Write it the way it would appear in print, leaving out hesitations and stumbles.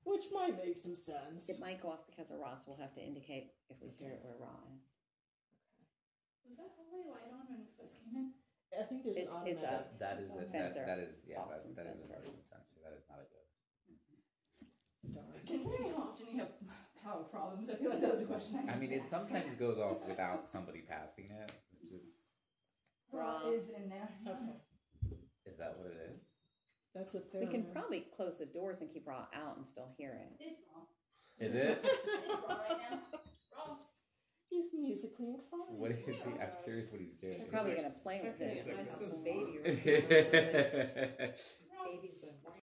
Which might make some sense. It might go off because of raw, so we'll have to indicate if we hear it where raw is. Was that hallway light on when we first came in? I think there's an automatic. That is a sensor. that is Awesome that is a sensor. motion sensor. That is not a ghost. Darn. Considering how often you have power problems, I feel like that was a question I mean, it sometimes goes off without somebody passing it, which is. Raw is in there. Okay. Is that what it is? That's a We can theramin. probably close the doors and keep raw out and still hear it. It's raw. Is it? It's raw right now. Raw. He's musically inclined. What is he? I'm curious what he's doing. They're probably going to play with it. I have some Baby's baby's going.